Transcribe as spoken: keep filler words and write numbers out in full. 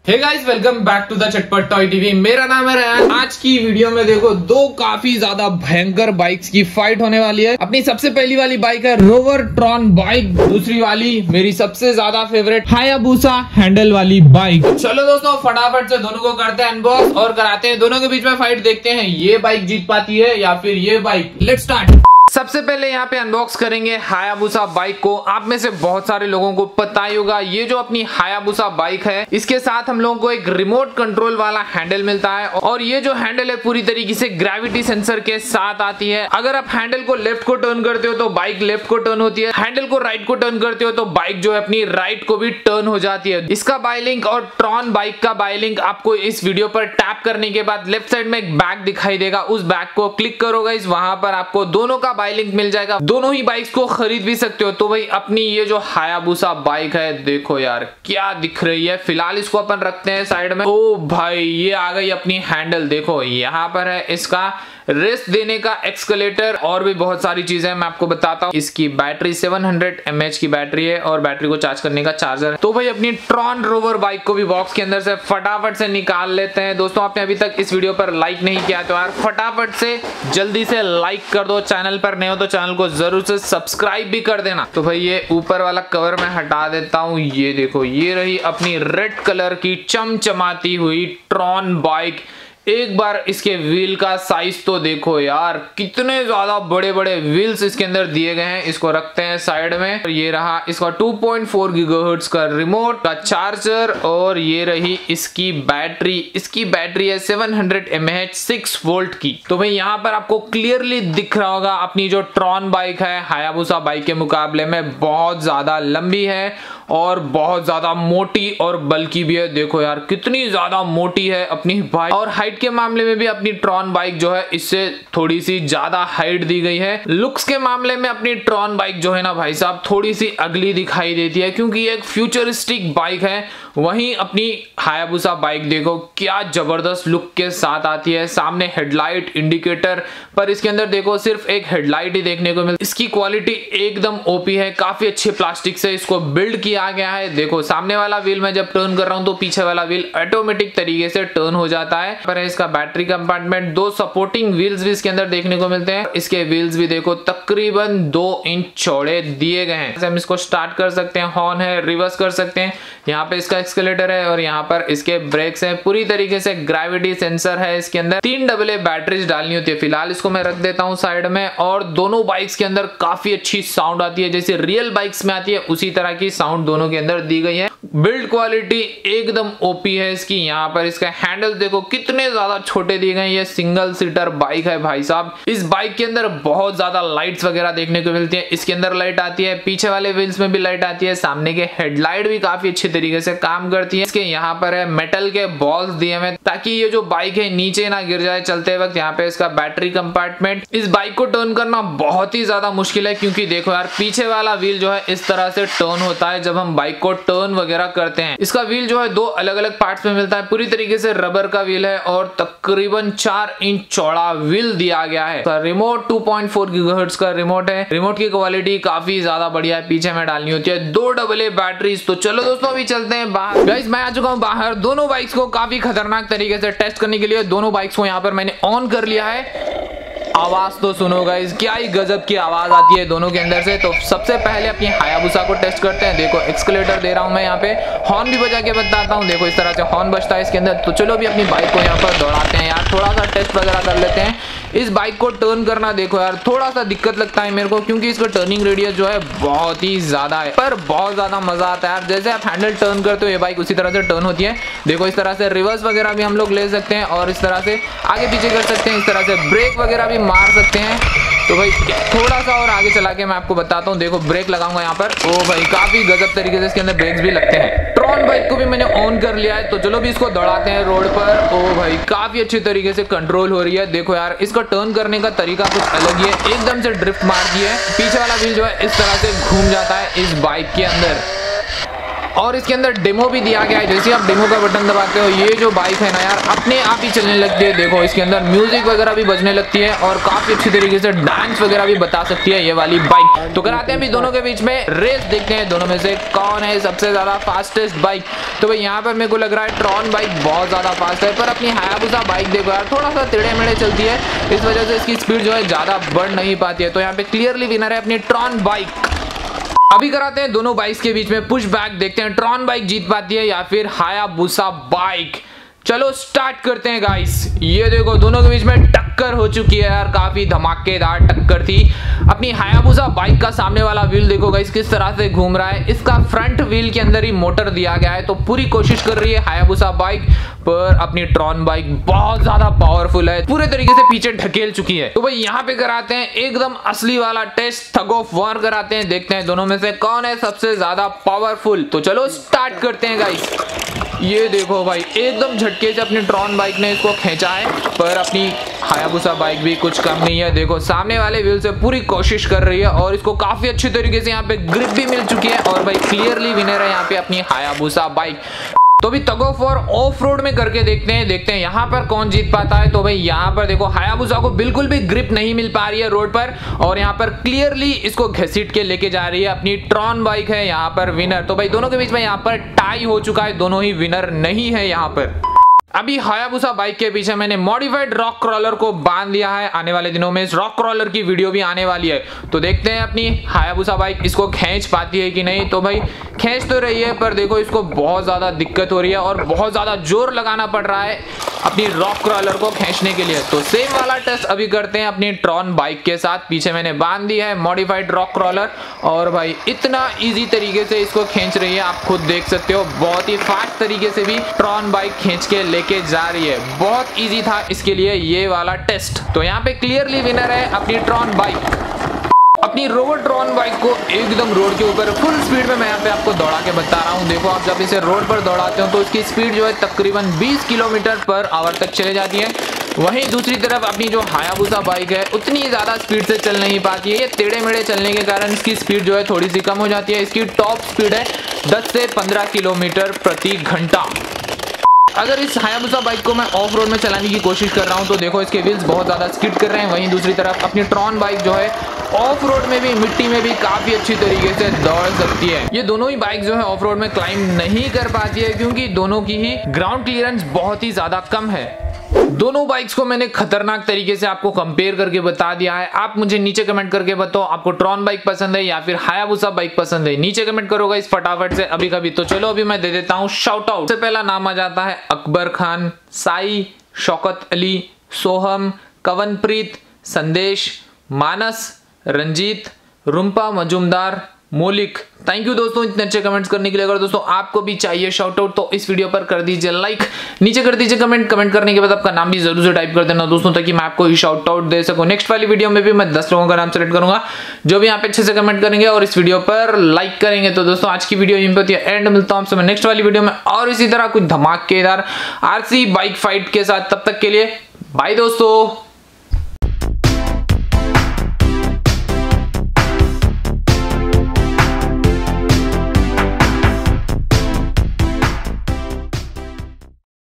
Hey guys, welcome back to the Chatpat toy TV. मेरा नाम है रेहान। आज की वीडियो में देखो दो काफी ज्यादा भयंकर बाइक्स की फाइट होने वाली है। अपनी सबसे पहली वाली बाइक है रोवर ट्रॉन बाइक, दूसरी वाली मेरी सबसे ज्यादा फेवरेट हायाबुसा हैंडल वाली बाइक। चलो दोस्तों, फटाफट से दोनों को करते हैं अनबॉक्स और कराते हैं दोनों के बीच में फाइट। देखते हैं ये बाइक जीत पाती है या फिर ये बाइक। Let's start. सबसे पहले यहाँ पे अनबॉक्स करेंगे हायाबुसा बाइक को। आप में से बहुत सारे लोगों को पता ही होगा, ये जो अपनी हायाबुसा बाइक है इसके साथ हम लोगों को एक रिमोट कंट्रोल वाला हैंडल मिलता है और ये जो हैंडल है पूरी तरीके से ग्रेविटी सेंसर के साथ आती है। अगर आप हैंडल को लेफ्ट को टर्न करते हो तो बाइक लेफ्ट को टर्न होती है, हैंडल को राइट को टर्न करते हो तो बाइक जो है अपनी राइट को भी टर्न हो जाती है। इसका बाय लिंक और ट्रॉन बाइक का बाय लिंक आपको इस वीडियो पर टैप करने के बाद लेफ्ट साइड में एक बैग दिखाई देगा, उस बैग को क्लिक करोगे, वहां पर आपको दोनों का बाय लिंक मिल जाएगा। दोनों ही बाइक्स को खरीद भी सकते हो। तो भाई अपनी ये जो हायाबुसा बाइक है देखो यार क्या दिख रही है। फिलहाल इसको अपन रखते हैं साइड में। ओ भाई, ये आ गई अपनी हैंडल। देखो यहाँ पर है इसका रेस्ट देने का एक्सकलेटर और भी बहुत सारी चीजें मैं आपको बताता हूँ। इसकी battery seven hundred M H की बैटरी है और बैटरी को चार्ज करने का चार्जर है। तो भाई अपनी ट्रॉन रोवर बाइक को भी बॉक्स के अंदर से फटाफट से निकाल लेते हैं। दोस्तों, आपने अभी तक इस वीडियो पर लाइक नहीं किया तो यार फटाफट से जल्दी से लाइक कर दो। चैनल पर नए हो तो चैनल को जरूर से सब्सक्राइब भी कर देना। तो भाई ये ऊपर वाला कवर मैं हटा देता हूँ। ये देखो, ये रही अपनी रेड कलर की चमचमाती हुई ट्रॉन बाइक। एक बार इसके व्हील का साइज तो देखो यार, कितने ज्यादा बड़े बड़े व्हील्स इसके अंदर दिए गए हैं। इसको रखते हैं साइड में। ये रहा इसका टू पॉइंट फोर गीगाहर्ट्ज का रिमोट का चार्जर और ये रही इसकी बैटरी। इसकी बैटरी है seven hundred M H six volt की। तो भाई यहाँ पर आपको क्लियरली दिख रहा होगा अपनी जो ट्रॉन बाइक है हायाबुसा बाइक के मुकाबले में बहुत ज्यादा लंबी है और बहुत ज्यादा मोटी और बल्कि भी है। देखो यार कितनी ज्यादा मोटी है अपनी बाइक। और हाइट के मामले में भी अपनी ट्रॉन बाइक जो है इससे थोड़ी सी ज्यादा हाइट दी गई है। लुक्स के मामले में अपनी ट्रॉन बाइक जो है ना भाई साहब थोड़ी सी अगली दिखाई देती है क्योंकि ये एक फ्यूचरिस्टिक बाइक है। वहीं अपनी हायाबुसा बाइक देखो क्या जबरदस्त लुक के साथ आती है। सामने हेडलाइट इंडिकेटर पर इसके अंदर देखो सिर्फ एक हेडलाइट ही देखने को मिलती है। इसकी क्वालिटी एकदम ओपी है, काफी अच्छे प्लास्टिक से इसको बिल्ड किया गया है। देखो सामने वाला व्हील में जब टर्न कर रहा हूं तो पीछे वाला व्हील ऑटोमेटिक तरीके से टर्न हो जाता है। पर इसका बैटरी कंपार्टमेंट, दो सपोर्टिंग व्हील्स भी इसके अंदर देखने को मिलते हैं। इसके व्हील्स भी देखो तकरीबन दो इंच चौड़े दिए गए हैं। हम इसको स्टार्ट कर सकते हैं, हॉर्न है, रिवर्स कर सकते हैं। यहाँ पे इसका एक्सकलेटर है और यहाँ पर इसके ब्रेक्स हैं। पूरी तरीके से ग्रेविटी सेंसर है इसके अंदर। तीन डबल ए बैटरीज डालनी होती है। फिलहाल इसको मैं रख देता हूँ साइड में। और दोनों बाइक्स के अंदर काफी अच्छी साउंड आती है, जैसे रियल बाइक्स में आती है उसी तरह की साउंड दोनों के अंदर दी गई है। बिल्ड क्वालिटी एकदम ओपी है इसकी। यहाँ पर इसका हैंडल देखो कितने ज्यादा छोटे दिए गए। ये सिंगल सीटर बाइक है भाई साहब। इस बाइक के अंदर बहुत ज्यादा लाइट्स वगैरह देखने को मिलती है। इसके अंदर लाइट आती है, पीछे वाले व्हील्स में भी लाइट आती है, सामने के हेडलाइट भी काफी अच्छे तरीके से काम करती है। इसके यहाँ पर है मेटल के बॉल्स दिए हुए ताकि ये जो बाइक है नीचे ना गिर जाए चलते वक्त। यहाँ पे इसका बैटरी कंपार्टमेंट। इस बाइक को टर्न करना बहुत ही ज्यादा मुश्किल है क्योंकि देखो यार पीछे वाला व्हील जो है इस तरह से टर्न होता है जब हम बाइक को टर्न वगैरह करते हैं। इसका व्हील जो है दो अलग अलग पार्ट्स में मिलता है। पूरी तरीके से रबर का व्हील है और तकरीबन चार इंच चौड़ा व्हील दिया गया है। Remote two point four gigahertz का रिमोट है। रिमोट की क्वालिटी काफी ज्यादा बढ़िया है। पीछे में डालनी होती है दो डबल ए बैटरीज। तो चलो दोस्तों अभी चलते हैं बाहर। गाइस मैं आ चुका हूं बाहर दोनों बाइक्स को काफी खतरनाक तरीके से टेस्ट करने के लिए। दोनों बाइक्स को यहाँ पर मैंने ऑन कर लिया है। आवाज तो सुनो गाइस, क्या ही गजब की आवाज आती है दोनों के अंदर से। तो सबसे पहले अपनी हायाबुसा को टेस्ट करते हैं। देखो एक्सकलेटर दे रहा हूं मैं यहाँ पे, हॉर्न भी बजा के बताता हूँ। देखो इस तरह से हॉर्न बजता है इसके अंदर। तो चलो भी अपनी बाइक को यहाँ पर दौड़ाते हैं यार, थोड़ा सा टेस्ट वगैरह कर लेते हैं। इस बाइक को टर्न करना देखो यार थोड़ा सा दिक्कत लगता है मेरे को क्योंकि इसका टर्निंग रेडियस जो है बहुत ही ज्यादा है, पर बहुत ज्यादा मजा आता है यार। जैसे आप हैंडल टर्न करते हो ये बाइक उसी तरह से टर्न होती है। देखो इस तरह से रिवर्स वगैरह भी हम लोग ले सकते हैं और इस तरह से आगे पीछे कर सकते हैं। इस तरह से ब्रेक वगैरह भी मार सकते हैं। तो भाई थोड़ा सा और आगे चला के मैं आपको बताता हूँ। देखो ब्रेक लगाऊंगा यहाँ पर। ओ भाई काफी गजब तरीके से इसके अंदर ब्रेक्स भी लगते हैं। ट्रॉन बाइक को भी मैंने ऑन कर लिया है। तो चलो भी इसको दौड़ाते हैं रोड पर। ओ भाई काफी अच्छी तरीके से कंट्रोल हो रही है। देखो यार इसका टर्न करने का तरीका कुछ अलग ही है, एकदम से ड्रिफ्ट मारती है। पीछे वाला व्हील जो है इस तरह से घूम जाता है इस बाइक के अंदर। और इसके अंदर डेमो भी दिया गया है। जैसे आप डेमो का बटन दबाते हो ये जो बाइक है ना यार अपने आप ही चलने लगती है। देखो इसके अंदर म्यूजिक वगैरह भी बजने लगती है और काफी अच्छी तरीके से डांस वगैरह भी बता सकती है ये वाली बाइक। तो कराते हैं अभी दोनों के बीच में रेस, देखते हैं दोनों में से कौन है सबसे ज्यादा फास्टेस्ट बाइक। तो भाई यहाँ पर मेरे को लग रहा है ट्रॉन बाइक बहुत ज्यादा फास्ट है, पर अपनी हायाबुसा बाइक देखो यार थोड़ा सा टेढ़े मेढ़े चलती है, इस वजह से इसकी स्पीड जो है ज्यादा बढ़ नहीं पाती है। तो यहाँ पे क्लियरली विनर है अपनी ट्रॉन बाइक। अभी कराते हैं दोनों बाइक्स के बीच में पुश बैक, देखते हैं ट्रॉन बाइक जीत पाती है या फिर हायाबुसा बाइक। चलो स्टार्ट करते हैं गाइस। ये देखो दोनों के बीच में टक्कर हो चुकी है यार, काफी धमाकेदार टक्कर थी। अपनी हायाबुसा बाइक का सामने वाला व्हील देखो गाइस किस तरह से घूम रहा है, इसका फ्रंट व्हील के अंदर ही मोटर दिया गया है। तो पूरी कोशिश कर रही है हायाबुसा बाइक, पर अपनी ट्रॉन बाइक बहुत ज्यादा पावरफुल है, पूरे तरीके से पीछे ढकेल चुकी है। तो भाई यहाँ पे कराते हैं एकदम असली वाला टेस्ट, थग ऑफ वार कराते हैं, देखते हैं दोनों में से कौन है सबसे ज्यादा पावरफुल। तो चलो स्टार्ट करते हैं गाइस। ये देखो भाई एकदम झटके से अपनी ट्रॉन बाइक ने इसको खींचा है, पर अपनी हायाबुसा बाइक भी कुछ कम नहीं है। देखो सामने वाले व्हील से पूरी कोशिश कर रही है और इसको काफी अच्छी तरीके से यहाँ पे ग्रिप भी मिल चुकी है और भाई क्लियरली विनर है यहाँ पे अपनी हायाबुसा बाइक। तो भी tug of war off road में करके देखते हैं, देखते हैं यहाँ पर कौन जीत पाता है। तो भाई यहाँ पर देखो हायाबुसा को बिल्कुल भी ग्रिप नहीं मिल पा रही है रोड पर और यहाँ पर क्लियरली इसको घसीट के लेके जा रही है अपनी ट्रॉन बाइक है यहाँ पर विनर। तो भाई दोनों के बीच में यहाँ पर टाई हो चुका है, दोनों ही विनर नहीं है यहाँ पर। अभी हायाबुसा बाइक के पीछे मैंने मॉडिफाइड रॉक क्रॉलर को बांध दिया है, आने वाले दिनों में इस रॉक क्रॉलर की वीडियो भी आने वाली है। तो देखते हैं अपनी हायाबुसा बाइक इसको खींच पाती है कि नहीं। तो भाई खींच तो रही है, पर देखो इसको बहुत ज्यादा दिक्कत हो रही है और बहुत ज्यादा जोर लगाना पड़ रहा है अपनी रॉक क्रॉलर को खींचने के लिए। तो सेम वाला टेस्ट अभी करते हैं अपनी ट्रॉन बाइक के साथ। पीछे मैंने बांध दिया है मॉडिफाइड रॉक क्रॉलर और भाई इतना इजी तरीके से इसको खींच रही है, आप खुद देख सकते हो। बहुत ही फास्ट तरीके से भी ट्रॉन बाइक खींच के लेके जा रही है, बहुत इजी था इसके लिए ये वाला टेस्ट। तो यहाँ पे क्लियरली विनर है अपनी ट्रॉन बाइक। अपनी रोवर ट्रॉन बाइक को एकदम रोड के ऊपर फुल स्पीड में मैं यहाँ पे आपको दौड़ा के बता रहा हूँ। देखो आप जब इसे रोड पर दौड़ाते हो तो इसकी स्पीड जो है तकरीबन बीस किलोमीटर पर आवर तक चले जाती है। वहीं दूसरी तरफ अपनी जो हायाबुसा बाइक है उतनी ज्यादा स्पीड से चल नहीं पाती है, ये टेढ़े मेढ़े चलने के कारण इसकी स्पीड जो है थोड़ी सी कम हो जाती है। इसकी टॉप स्पीड है दस से पंद्रह किलोमीटर प्रति घंटा। अगर इस हायाबुसा बाइक को मैं ऑफ रोड में चलाने की कोशिश कर रहा हूं तो देखो इसके व्हील्स बहुत ज्यादा स्किड कर रहे हैं। वहीं दूसरी तरफ अपनी ट्रॉन बाइक जो है ऑफ रोड में भी मिट्टी में भी काफी अच्छी तरीके से दौड़ सकती है। ये दोनों ही बाइक जो है ऑफ रोड में क्लाइंब नहीं कर पाती है क्योंकि दोनों की ही ग्राउंड क्लियरेंस बहुत ही ज्यादा कम है। दोनों बाइक्स को मैंने खतरनाक तरीके से आपको कंपेयर करके बता दिया है। आप मुझे नीचे कमेंट करके बताओ आपको ट्रॉन बाइक पसंद है या फिर हायाबुसा बाइक पसंद है, नीचे कमेंट करोगा इस फटाफट से अभी कभी। तो चलो अभी मैं दे देता हूं शाउट आउट। सबसे पहला नाम आ जाता है अकबर खान, साई, शौकत अली, सोहम, कवनप्रीत, संदेश, मानस, रंजीत, रुम्पा मजुमदार, मोलिक। थैंक यू दोस्तों इतने अच्छे कमेंट्स करने के लिए। अगर दोस्तों आपको भी चाहिए शाउट आउट तो इस वीडियो पर कर दीजिए लाइक, नीचे कर दीजिए कमेंट, कमेंट करने के बाद आपका नाम भी जरूर से टाइप कर देना दोस्तों ताकि मैं आपको ही शाउट आउट दे सकूं। नेक्स्ट वाली वीडियो में भी मैं दस लोगों का नाम सेलेक्ट करूंगा जो भी यहाँ पे अच्छे से कमेंट करेंगे और इस वीडियो पर लाइक करेंगे। तो दोस्तों आज की वीडियो यहीं पे एंड, मिलता हूं आपसे मैं नेक्स्ट वाली वीडियो में और इसी तरह कुछ धमाकेदार आरसी बाइक फाइट के साथ। तब तक के लिए बाय दोस्तों।